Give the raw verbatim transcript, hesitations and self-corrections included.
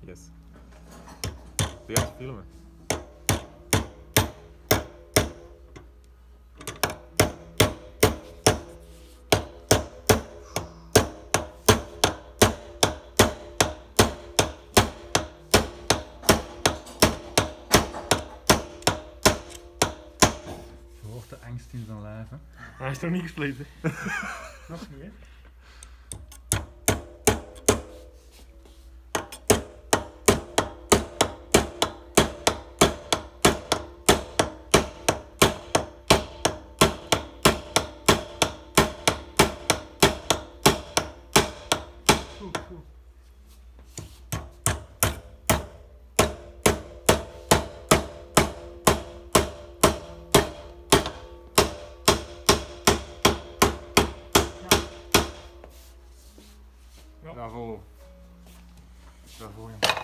Yes. Doe je het filmen? Je hoort de angst in zijn lijf, hè? Hij is nog niet gespleten. Nog niet, hè? Goed, goed. Ja. Bravo. Bravo, jongen.